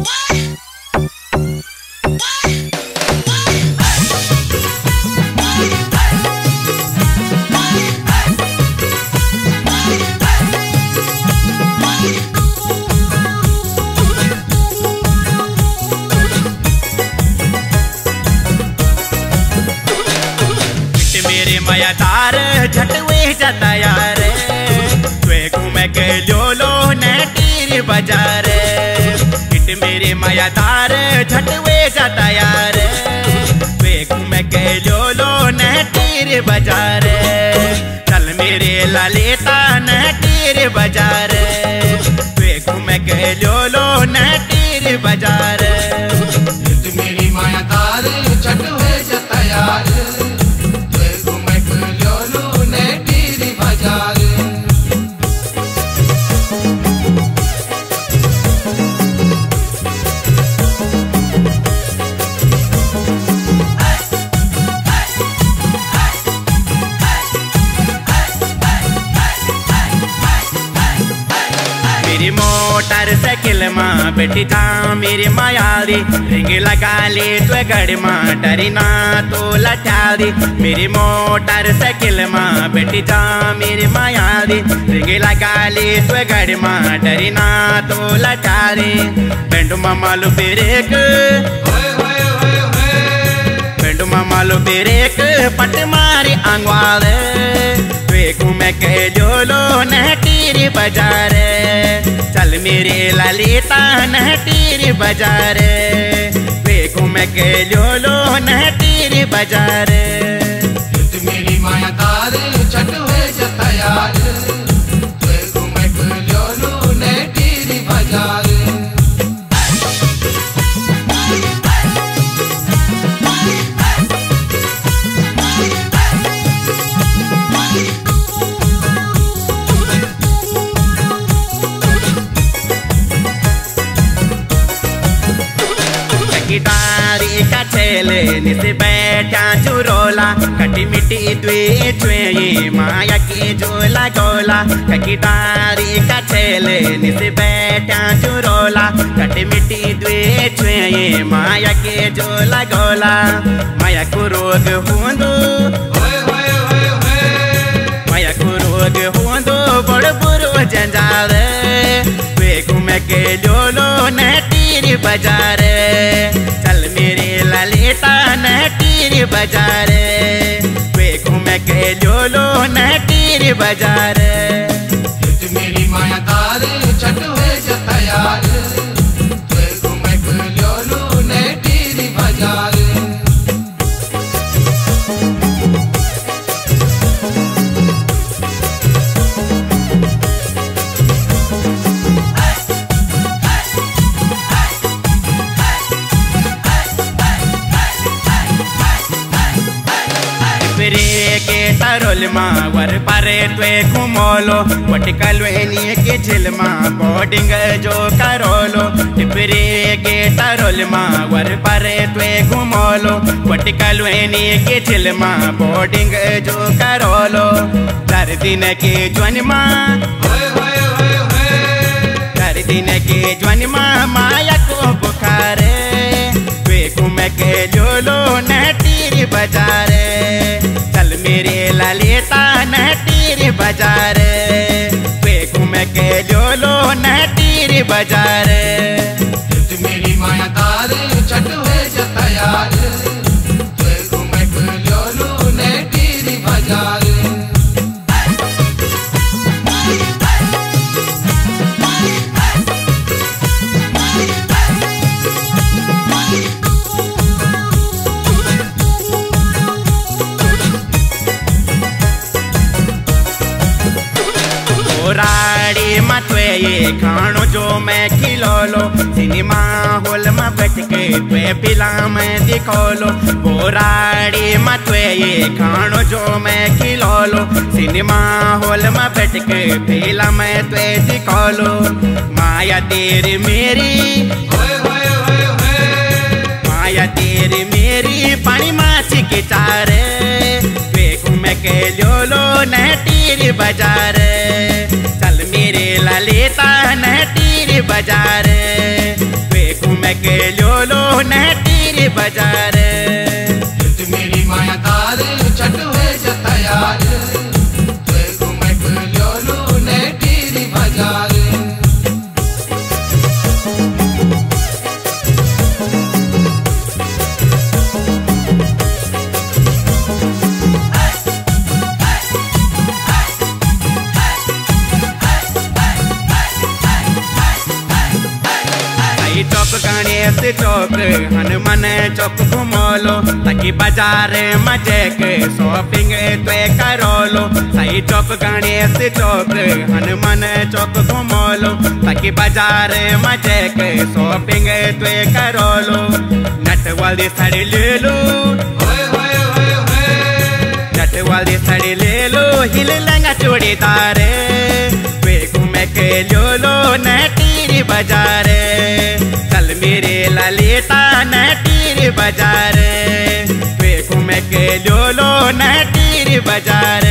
मयादार झटवे जाता यार वे घूमे के लोलो ने तीर बाजार हिट मेरे मयादार झटवे जाता यार वे घूमे के लोलो ने तीर बाजार चल मेरे ललिता ने तीर बाजार वे घूमे के लोलो ने तीर बाजार हिट मेरी मयादार झटवे जाता यार मोटरसाइकिल माँ बैठी था मेरी मायादी रिंग लगा ले तो गड़ माँ डरी ना तो लटा दी मेरी मोटरसाइकिल माँ बैठी था मेरी मायादी रिंग लगा ले तो गड़ माँ डरी ना तो लटा दी पेंडू मामा लो ब्रेक पेंडू मामा लो ब्रेक पट मारी आंगवाल घूमे के जोलो न तीर बाजार चल मेरे ललिता न तीर बाजार वे घूमे के जोलो न तीर बाजार मेरी मायादार झटवे जाता यार वे घूमे के जोलो न तीर बाजार गिटारी का छेले निसे बैठा चुरोला खटी मिट्टी द्वे छुए माया की झोला गोला गिटारी का छेले निसे बैठा चुरोला खटी मिट्टी द्वे छुए माया के झोला गोला माया को रोग हुंदो माया को रोग हुंदो बड़ बुरो जंजाल वे घूमे के जोलो न तीर बाजार चल मेरे ललिता न तीर बाजार वे घूमे के जोलो न तीर बाजार मेरी मायादार झटवे जाता यार वे घूमे के जोलो न तीर बाजार के तरोल माँ वर परे त्वे घुमोलो पटिकल वेनी के झिल माँ बोर्डिंग जो करोलो टिपरे के तरोल माँ वर परे त्वे घुमोलो पटिकल वेनी के झिल माँ बोर्डिंग जो करोलो दर दिन के ज्वन माँ दर दिन के ज्वन माँ माया को बुखारे वे घूमे के जोलो न तीर बाजार चल मेरे ललिता न तीर बाजार वे घूमे के जोलो न तीर बाजार मेरी मायादार झटवे जाता यार वे घूमे के जोलो न तीर बाजार राड़ी मतवे ये खानो जो मैं खिलोलो सिनेमा हॉल में बैठ के त्वे फिल्म में दिखोलो वो राड़ी मतवे ये खानो जो मैं खिलोलो सिनेमा हॉल में बैठ के फिल्म में त्वे दिखोलो माया तेरी मेरी माया तेरी मेरी पानी माची के चारे वे घूमे के जोलो न तीर बाजार चल मेरे ललिता न तीर बाजार वे घूमे बाजार मेरी मायादार छठ हुए तैयार तुए घूमे लोलू ने टीरी बाजार चौक गणेश चौक हनुमान चौक घुमोलो ताकि बाजार मजे के शॉपिंग तो करोलो सही चौक गणेश चौक हनुमान चौक घुमोलो ताकि बाजार मजे के शॉपिंग तो करोलो नट वाली साड़ी ले लो नट वाली साड़ी ले लो हिल लंगा चूड़ीदार वे घूमे के लो नटीरी बाजार चल मेरे ललिता नटीरी बाजार वे घूमे के लो नटीरी बाजार